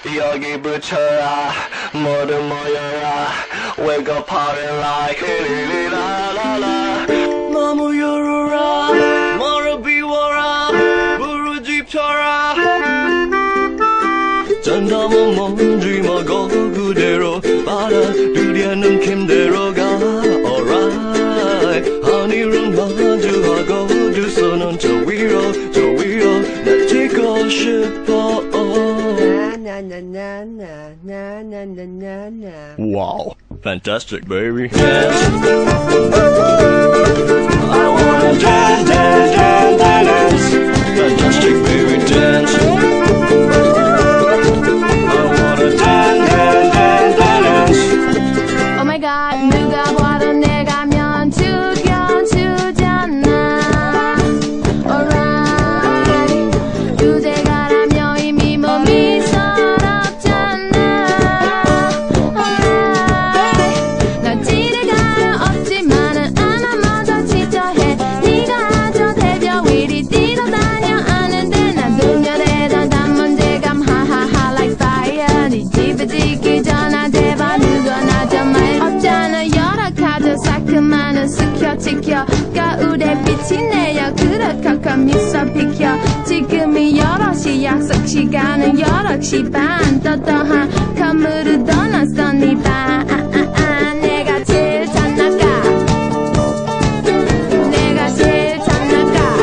여기 붙여라 모두 모여라 Wake up party like 리리라라라 너무 열어라 멀어 비워라 부르짖혀라 전담은 먼지 먹어 그대로 받아들이는 힘대로 가 Alright 하늘은 마주하고 두 손은 저 위로 날 찍고 싶어 Wow, fantastic baby dance I wanna dance, dance, dance, dance Fantastic baby dance Oh my god, 누가 봐도 내가면 죽여주잖아 Alright 유재가라며 이미 몸이 서럽잖아 Alright 날 지르가는 없지만은 아마 먼저 지쳐해 네가 저 대벽 위리 뛰어다녀 아는데 난 눈여대던 단문제감 하하하 like fire 네 집에 지기 전에 제발 누구나 정말 없잖아 열악하죠 사큼하는 스켜 지켜 가을에 빛이 내려 그렇게 미소 비켜 지금이 8시 약속 시간은 8시 반 떠떠한 건물을 떠났어 네 방 내가 제일 잘 나가 내가 제일 잘 나가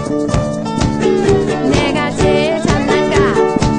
내가 제일 잘 나가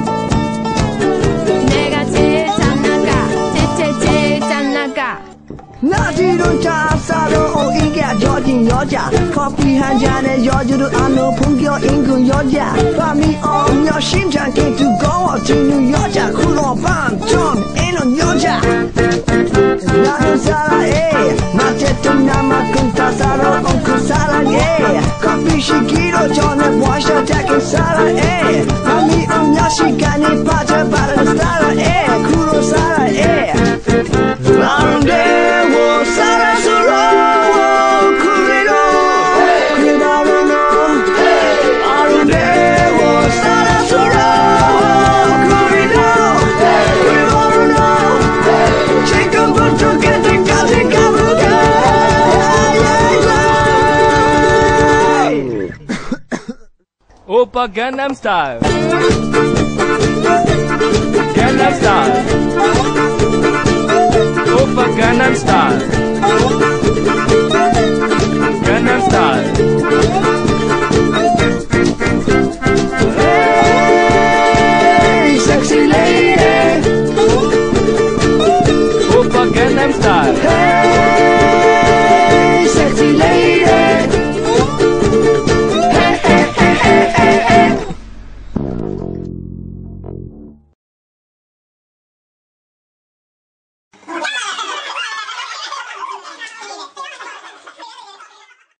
내가 제일 잘 나가 제일 잘 나가 낮이론 자사로 이겨져진 여자 커피 한 잔에 여주를 안고 풍겨 인근 여자 밤이 오면 심장이 뜨거워지는 여자 쿨러밤 좀 이런 여자 나는 사랑해 맞쨌든 나만큼 다 살아온 그 사랑해 커피 시기로 전에 원샷 잡힌 사랑해 밤이 오면 시간이 빠져버리는 사랑해 쿨러 사랑해 아름다워 사랑스러워 그리로 그대로 너 아름다워 사랑스러워 그리로 그대로 너 지금부터 그때까지 가볼까 오빠 강남 스타일